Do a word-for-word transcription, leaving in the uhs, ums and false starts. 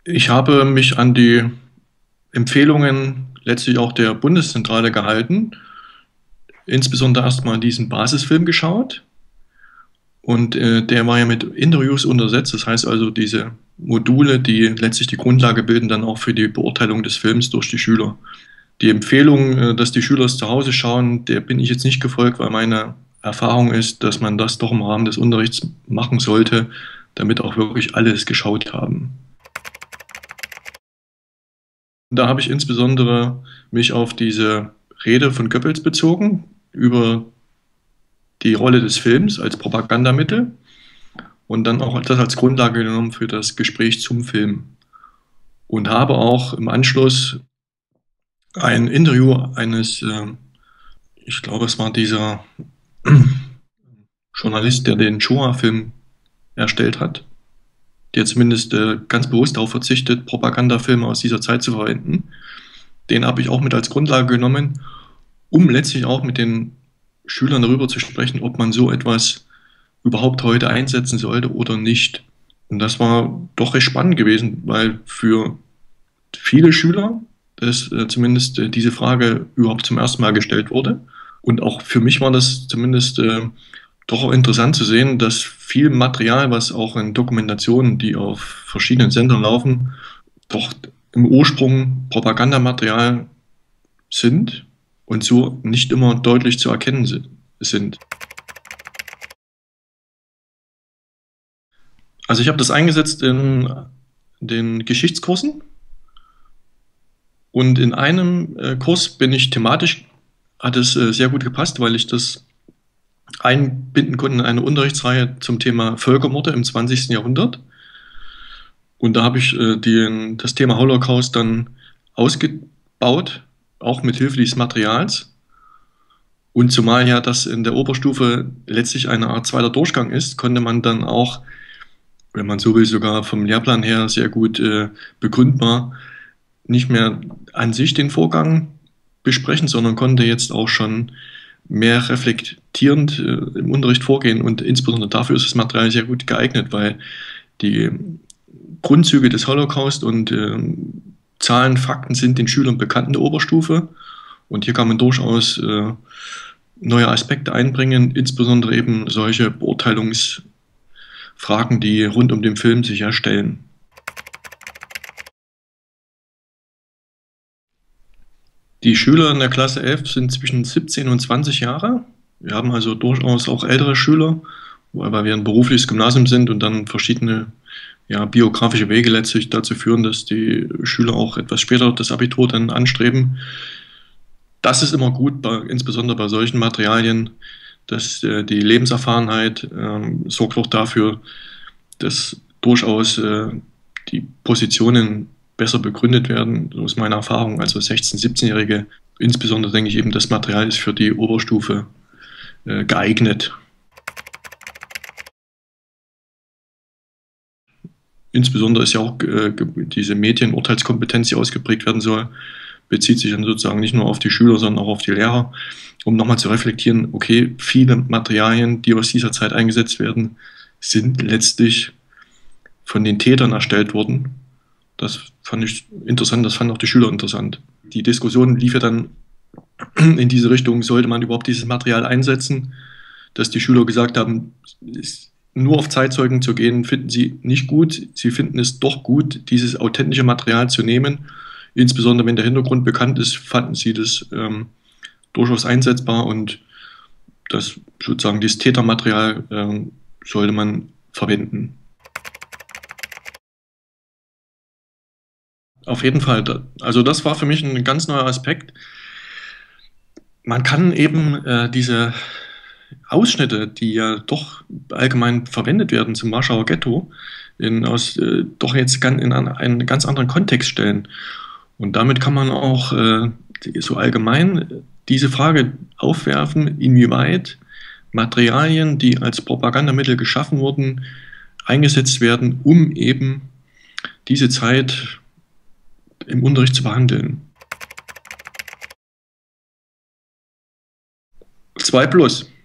Ich habe mich an die Empfehlungen letztlich auch der Bundeszentrale gehalten, insbesondere erstmal diesen Basisfilm geschaut und äh, der war ja mit Interviews untersetzt, das heißt also diese Module, die letztlich die Grundlage bilden, dann auch für die Beurteilung des Films durch die Schüler. Die Empfehlung, äh, dass die Schüler es zu Hause schauen, der bin ich jetzt nicht gefolgt, weil meine Erfahrung ist, dass man das doch im Rahmen des Unterrichts machen sollte, damit auch wirklich alle es geschaut haben. Da habe ich insbesondere mich auf diese Rede von Goebbels bezogen über die Rolle des Films als Propagandamittel und dann auch das als Grundlage genommen für das Gespräch zum Film. Und habe auch im Anschluss ein Interview eines, äh, ich glaube, es war dieser Journalist, der den Shoah-Film erstellt hat, der zumindest äh, ganz bewusst darauf verzichtet, Propagandafilme aus dieser Zeit zu verwenden. Den habe ich auch mit als Grundlage genommen, um letztlich auch mit den Schülern darüber zu sprechen, ob man so etwas überhaupt heute einsetzen sollte oder nicht. Und das war doch recht spannend gewesen, weil für viele Schüler das, äh, zumindest äh, diese Frage überhaupt zum ersten Mal gestellt wurde. Und auch für mich war das zumindest äh, doch auch interessant zu sehen, dass viel Material, was auch in Dokumentationen, die auf verschiedenen Sendern laufen, doch im Ursprung Propagandamaterial sind und so nicht immer deutlich zu erkennen si- sind. Also ich habe das eingesetzt in den Geschichtskursen und in einem äh, Kurs bin ich thematisch, hat es äh, sehr gut gepasst, weil ich das einbinden konnte in eine Unterrichtsreihe zum Thema Völkermorde im zwanzigsten. Jahrhundert. Und da habe ich äh, den, das Thema Holocaust dann ausgebaut, auch mit Hilfe dieses Materials. Und zumal ja das in der Oberstufe letztlich eine Art zweiter Durchgang ist, konnte man dann auch, wenn man so will, sogar vom Lehrplan her sehr gut äh, begründbar, nicht mehr an sich den Vorgang besprechen, sondern konnte jetzt auch schon mehr reflektierend äh, im Unterricht vorgehen. Und insbesondere dafür ist das Material sehr gut geeignet, weil die Grundzüge des Holocaust und äh, Zahlen, Fakten sind den Schülern bekannt in der Oberstufe. Und hier kann man durchaus äh, neue Aspekte einbringen, insbesondere eben solche Beurteilungsfragen, die rund um den Film sich erstellen. Die Schüler in der Klasse elf sind zwischen siebzehn und zwanzig Jahre. Wir haben also durchaus auch ältere Schüler, weil wir ein berufliches Gymnasium sind und dann verschiedene ja, biografische Wege letztlich dazu führen, dass die Schüler auch etwas später das Abitur dann anstreben. Das ist immer gut, bei, insbesondere bei solchen Materialien, dass äh, die Lebenserfahrenheit ähm, sorgt auch dafür, dass durchaus äh, die Positionen besser begründet werden, so ist meine Erfahrung. Also sechzehn-, siebzehn-Jährige, insbesondere denke ich eben, das Material ist für die Oberstufe äh, geeignet. Insbesondere ist ja auch äh, diese Medienurteilskompetenz, die ausgeprägt werden soll, bezieht sich dann sozusagen nicht nur auf die Schüler, sondern auch auf die Lehrer, um nochmal zu reflektieren, okay, viele Materialien, die aus dieser Zeit eingesetzt werden, sind letztlich von den Tätern erstellt worden. Das fand ich interessant, das fanden auch die Schüler interessant. Die Diskussion lief ja dann in diese Richtung, sollte man überhaupt dieses Material einsetzen, dass die Schüler gesagt haben, nur auf Zeitzeugen zu gehen, finden sie nicht gut. Sie finden es doch gut, dieses authentische Material zu nehmen. Insbesondere wenn der Hintergrund bekannt ist, fanden sie das ähm, durchaus einsetzbar und das sozusagen dieses Tätermaterial ähm, sollte man verwenden. Auf jeden Fall. Also das war für mich ein ganz neuer Aspekt. Man kann eben äh, diese Ausschnitte, die ja doch allgemein verwendet werden zum Warschauer Ghetto, in, aus, äh, doch jetzt gan- in an- einen ganz anderen Kontext stellen. Und damit kann man auch äh, die- so allgemein diese Frage aufwerfen, inwieweit Materialien, die als Propagandamittel geschaffen wurden, eingesetzt werden, um eben diese Zeit im Unterricht zu behandeln. Zwei plus.